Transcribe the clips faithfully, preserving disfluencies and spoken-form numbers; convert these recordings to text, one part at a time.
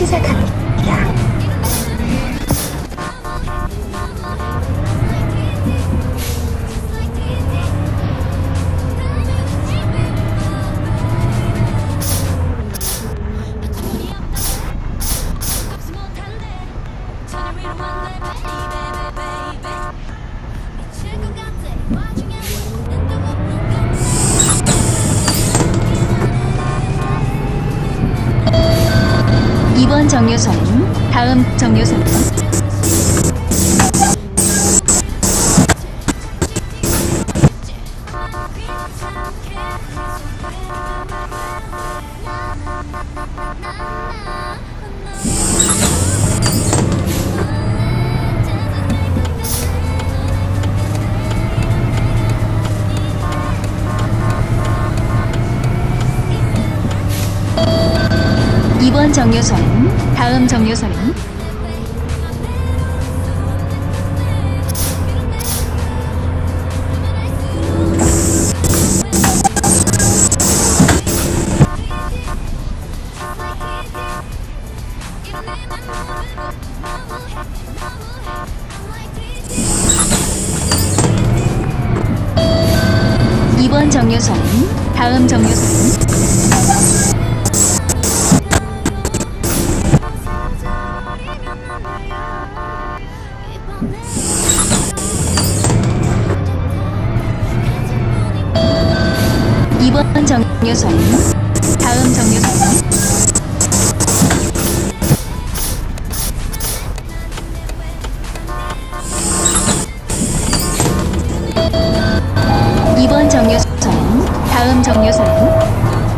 시작합니다. 이번 정류소는 다음 정류소는 이번 정류소는 다음 정류소는 이번 정류소는 다음 정류소는 이번 정류소는 다음 정류소는 이번 정류소는 다음 정류소는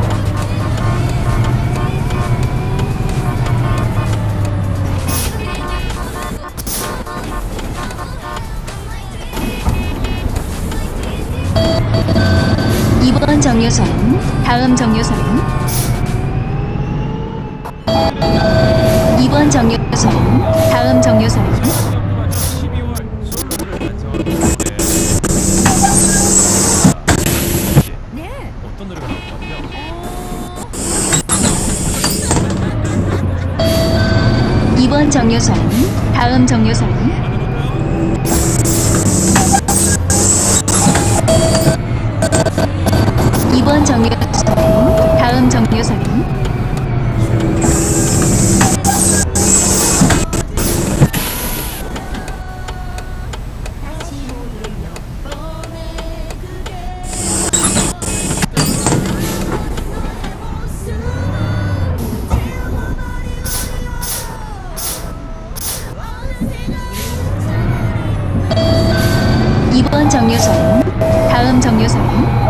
이번 정류소는 다음 정류소는 이번 정류소는 다음 정류소는 이번 정류소는 다음 정류소는 이번 정류소는 다음 정류소는 이번 정류소는 다음 정류소는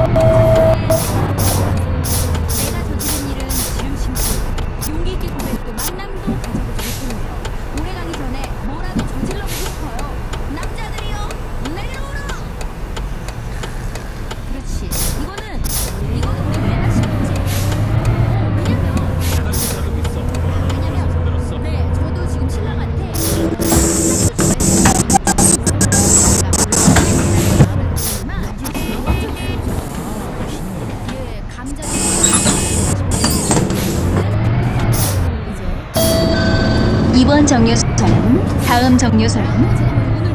이번 정류소는 다음 정류소는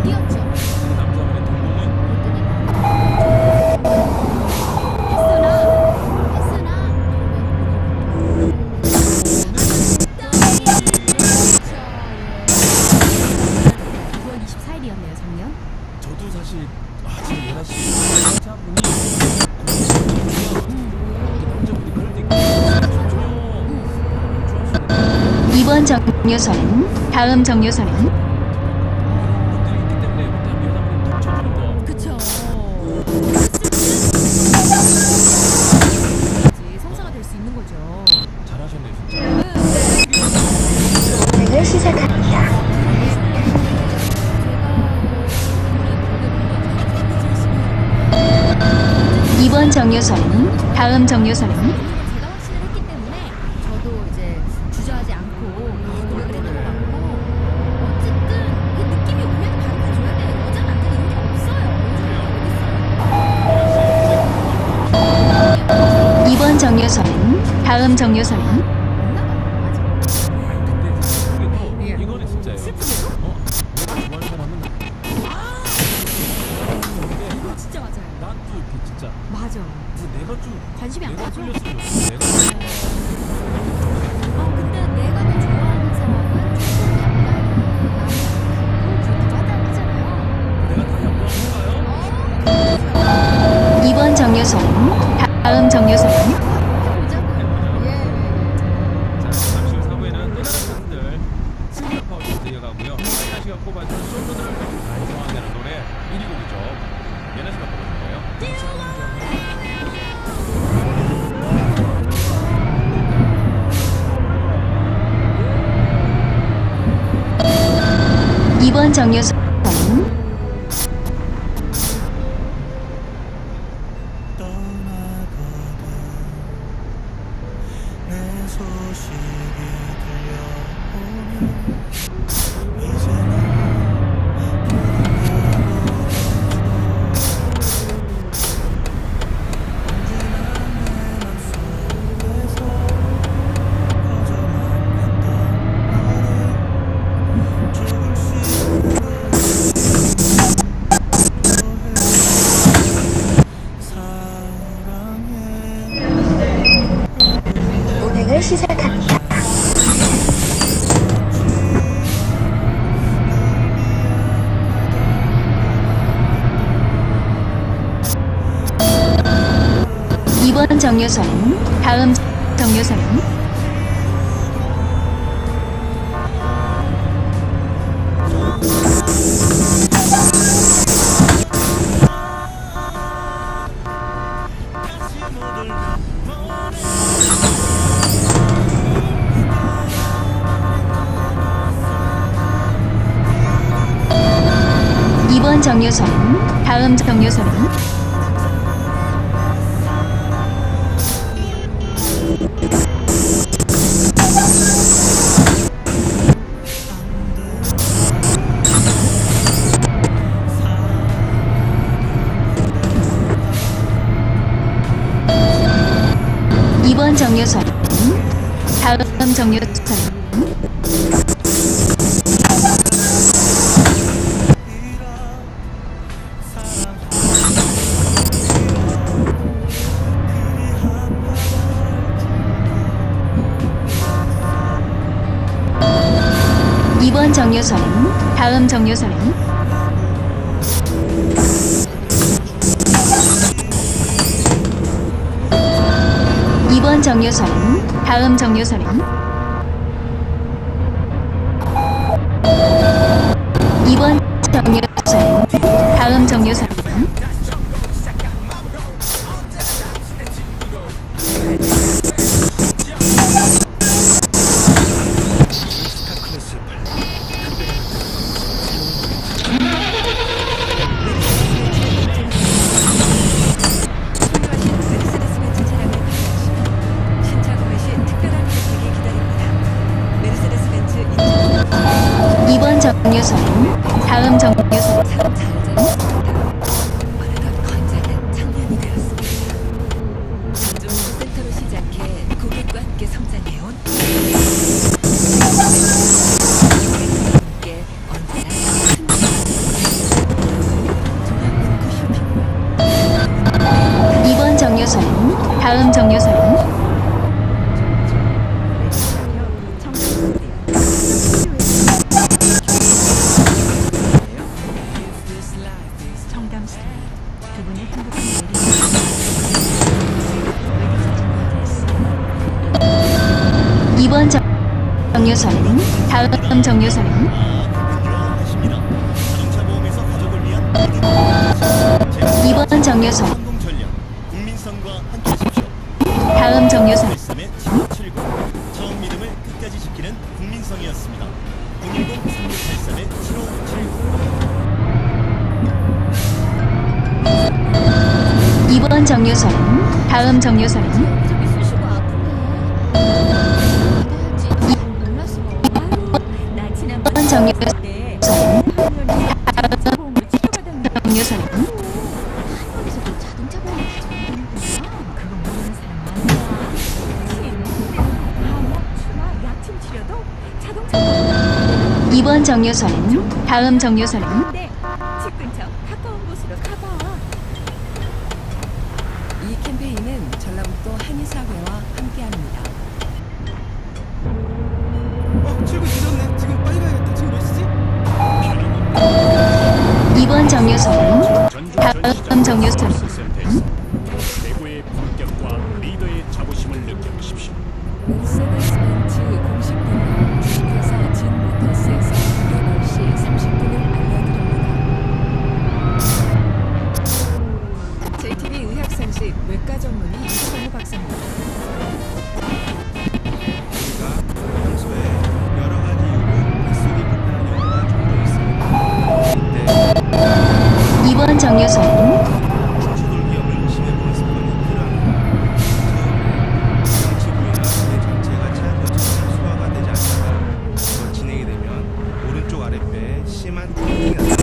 구월 이십사일이었네요, 작년. 저도 사실 아, 지금 예나 씨 남자분이 남자분이 그럴 때 이번 정류소는 다음 정류소는 분들이 있기 때문에 일단 여자분이 더 쳐주는 거. 그쵸. 성사가 될 수 있는 거죠. 잘하셨네요, 진짜. 운행을 시작합니다. 이번 정류소는 다음 정류소는 제가 확신을 했기 때문에 저도 이제 주저하지 않고 노력을 했던 것 같고, 어쨌든 그 느낌이 오면 바로 가줘야 돼요. 여자 남자 이런 게 없어요. 이번 정류소는 다음 정류소는 없나 봐요. 맞아. 근데 맞아. 근데 내가 좀 관심이 안 내가 가죠? 끌렸으면 좋겠어. 내가 어, 근데 내가 더 좋아하는 사람은 조금 약간 마음이 안 가고 그렇게 하잖아요. 내가 다 양보한가요? 어? 이번 정류소는 다음 정류소는 보자고요. 예. 자, 잠시 후 사부에는 또 다른 분들 승리파 어디서 이어가고요. 하이나 씨가 꼽아준 솔로들을 완성하는 노래 일 위 곡이죠. 예나 씨가 뽑아준 거예요. 이번 정류소는 내 소식이 들려오면 이제는 언제나 내 맘속에서 커져만 했던 나를 조금씩 사랑해. 운행을 시작합니다. 이번 정류소는 다음 정류소는 이번 정류소는 다음 정류소는 이번 정류소는 다음 정류소는 이번 정류소는 다음 정류소는 이번 정류소는 다음 정류소는 이번 정류소는 다음 정류소는 이번 정류소는 다음 정류소는 센터로 시작해 고객과 함께 성장해온 함께 언제나 이번 정류소는 다음 정류소는 청담 스트리트 두 분의 행복한 이번 정- 정류소는 다음 정류소는 자동차 보험에서 가족을 위한 이번 정류소 항공 전략 국민성과 함께하십시오. 다음 정류소 일삼의 칠오칠구 처음 믿음을 끝까지 지키는 국민성이었습니다. 공일공 삼육팔삼의 칠오칠구 이번 정류소는 다음 정류소는 여기저기 쑤시고 아프네. 받아야지. 몰랐어. 아유, 나 지난번 이번 정류소는 자동차 보험을 치료받았는데 정류소는 한국에서도 자동차 보험을 가져오는구나. 그거 모르는 사람 많아. 한약, 추나, 약침 치료도 자동차 보험. 이번 정류소는 다음 정류소는 네, 집 근처 가까운 곳으로 가봐. 이 캠페인은 전라북도 한의사회와 함께합니다. 어, 출구 늦었네. 지금 빨리 가야겠다. 지금 몇 시지? 이번 정류소는 다음 정류소는 대구의 품격과 리더의 자부심을 느껴보십시오. 메르세데스 벤츠 공식 딜러 주식회사 진모터스에서 여덟 시 삼십 분을 알려드립니다. 제이티비 의학상식 외과 전문의 이천우 박사입니다. 우리가 평소에 여러 가지 이유로 뱃속이 불편한 경우가 종종 있습니다. 이때 이번 정류소는 주돌기염을 의심해보는 습관이 필요합니다. 처음에 상치 부위나 배 전체가 차근차근 소화가 되지 않다가 더 진행이 되면 오른쪽 아랫배에 심한 통증이 나타납니다.